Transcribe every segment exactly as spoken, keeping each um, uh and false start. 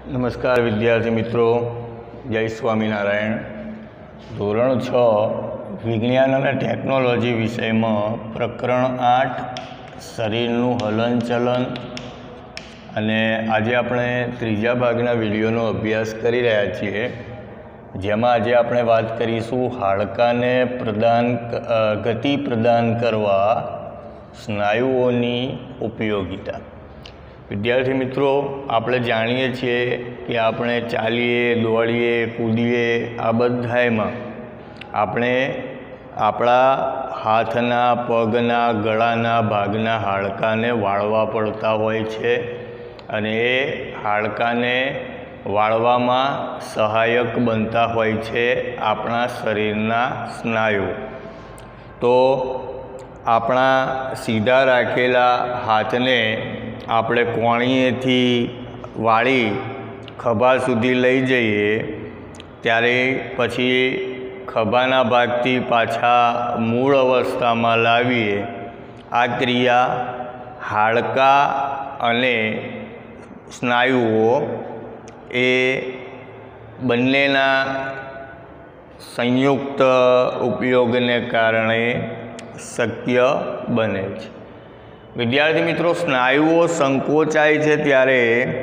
नमस्कार विद्यार्थी मित्रों, जय स्वामीनारायण। धोरण छ विज्ञान और टेक्नोलॉजी विषय में प्रकरण आठ शरीरનું हलनचलन અને આજે આપણે ત્રીજા ભાગના વિડીયોનો અભ્યાસ કરી રહ્યા છીએ, જેમાં આજે આપણે વાત કરીશું હાડકાને પ્રદાન ગતિ પ્રદાન કરવા સ્નાયુઓની ઉપયોગિતા। विद्यार्थी मित्रों, આપણે જાણીએ છીએ કે આપણે ચાલીએ, દોડીએ, કૂદીએ આ બધામાં આપણે આપણા હાથના, પગના, ગળાના ભાગના હાડકાને વાળવા પડતા હોય છે અને એ હાડકાને વાળવામાં સહાયક બનતા હોય છે આપણા શરીરના સ્નાયુ। તો આપણા સીધા રાખેલા હાથને આપણે કોણીએથી વાળી ખભા સુધી લઈ જઈએ ત્યારે પછી ખભાના ભાગથી પાછા મૂળ અવસ્થામાં લાવીએ। આ ક્રિયા હાડકાં અને સ્નાયુઓ એ બંનેના સંયુક્ત ઉપયોગને કારણે શક્ય બને છે। विद्यार्थी मित्रों, स्नायुओ संकोचाय है त्यारे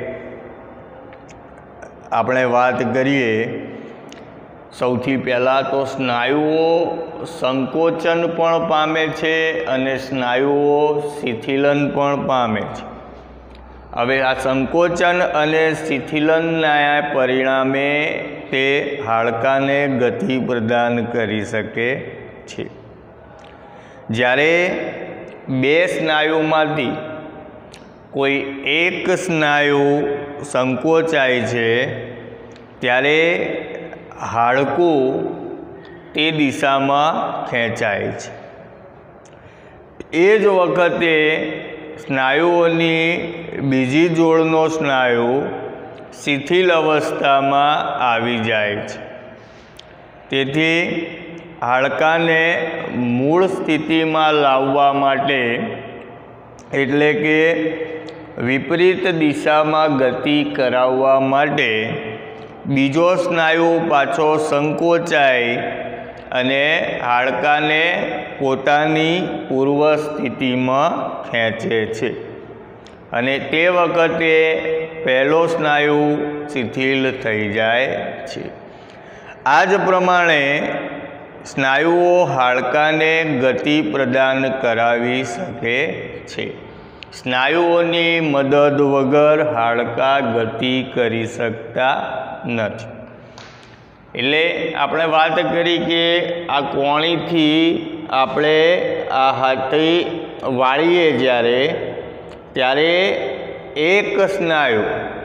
आपणे बात करिए। सौथी पहला तो स्नायुओ संकोचन पण पामे छे अने स्नायुओ शिथिलन पण पामे छे। हवे आ संकोचन अने शिथिलनना परिणामे ते हाडकाने गति प्रदान करी सके छे। ज्यारे बे स्नायुमांथी कोई एक स्नायु संकोचाय छे त्यारे हाडकું ते दिशामां खेंचाय छे। ए ज वखते स्नायुओनी बीजी जोड़नो स्नायु शिथिल अवस्थामां आवी जाय छे। तेथी हाडकाने मूळ स्थितिमां लाववा माटे एटले के विपरीत दिशामां गति कराववा माटे बीजो स्नायु पाछो संकोचाय अने हाडकाने पोतानी पूर्व स्थितिमां खेंचे छे अने ते वखते पहेलो स्नायु शिथिल थई जाय छे। आ ज प्रमाणे स्नायुओ हाडकाने गति प्रदान करावी सके छे। स्नायुओनी मदद वगर हाडका गति करी सकता नथी। एटले आपणे वात करी के आ कोणीथी आपणे आ हाथी वाळीए ज्यारे त्यारे एक स्नायु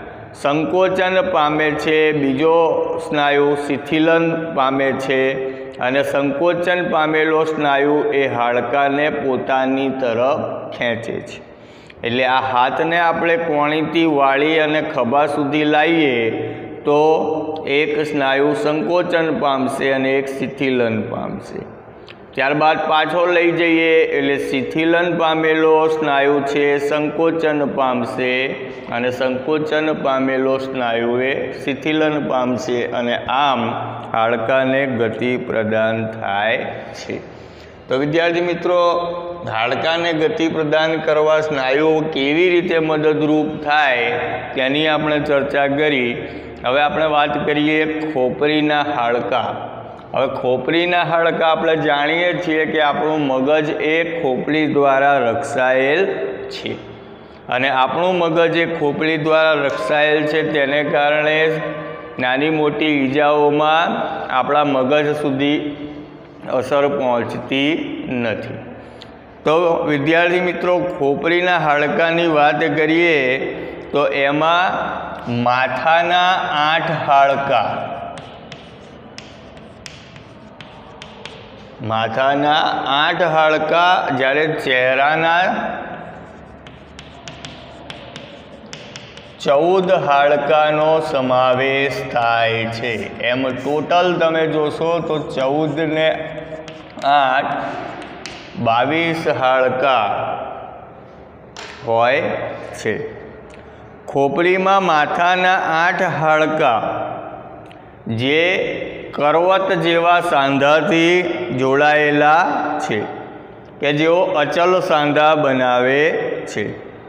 संकोचन पामे छे, बीजो स्नायु शिथिलन पामे छे अने संकोचन पामेलो स्नायु ए हाडकाने पोतानी तरफ खेंचे छे। एटले आ हाथने आपणे कोणीथी वाળી अने खभा सुधी लावीए तो एक स्नायु संकोचन पामशे अने एक शिथिलन पामशे। त्यारबाद पाछो लई जईए एटले शिथिलन पामेलो स्नायु छे संकोचन पामशे अने संकोचन पामेलो स्नायु ए शिथिलन पामशे अने आम हाडकाने गति प्रदान थाय छे। तो विद्यार्थी मित्रों, हाडकाने गति प्रदान करवा स्नायुओ केवी रीते मददरूप थाय तेनी आपणे चर्चा करी। हवे आपणे वात करीए खोपरीना हाडका। हवे खोपरीना हाडका आपणे जाणीए छीए कि आपणुं मगज ए खोपड़ी द्वारा रक्षायेल छे अने आपणुं मगज ए खोपड़ी द्वारा रक्षायेल छे तेने कारणे नानी मोटी ईजाओमां आपणा मगज सुधी असर पहोंचती नथी। तो विद्यार्थी मित्रों, खोपरीना हाडकानी वात करीए तो एमां माथाना आठ हाडका माथाना आठ हाडका ज्यारे चेहराना चौद हाडकानो समावेश थाय छे। एम टोटल तमे जोशो तो चौद ने आठ बावीस हाडका होय छे। खोपड़ीमां माथाना आठ हाड़का जे करवत जेवा सांधाथी जोड़ायेला छे के जेओ अचल सांधा बनावे छे।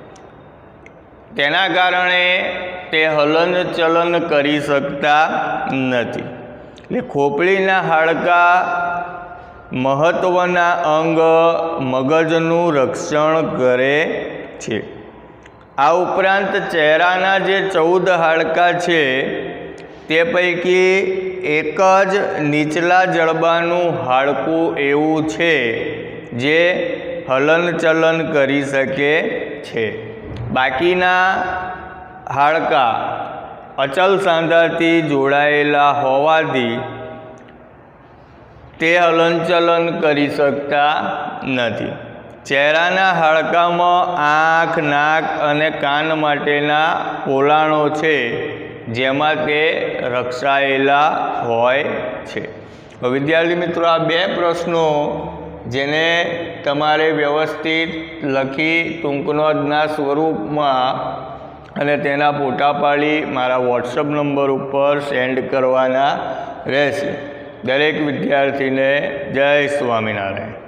तेना कारणे ते हलन चलन करी सकता नथी। એટલે खोपड़ीना हाड़का महत्वना अंग मगजनु रक्षण करे छे। आ उपरांत चेहराना जे चौद हाड़का छे ते पैकी एक ज नीचला जड़बानु हाड़कું एवुं छे जे हलन चलन करी सके छे। बाकीना हाड़का अचल सांधाथी जोड़ायेला होवाथी ते हलन चलन करी सकता नथी। चेहराना हाड़कामां आँख नाक अने कान माटेना पोलाणो छे जेमां ते रक्षायेला होय छे। विद्यार्थी मित्रों, आ बे प्रश्नों जेने तमारे व्यवस्थित लखी टूंक नोंधना स्वरूपमां अने तेना फोटा पाड़ी मारा वॉट्सएप नंबर पर सेंड करवाना रहेशे। दरेक विद्यार्थी ने जय स्वामीनारायण।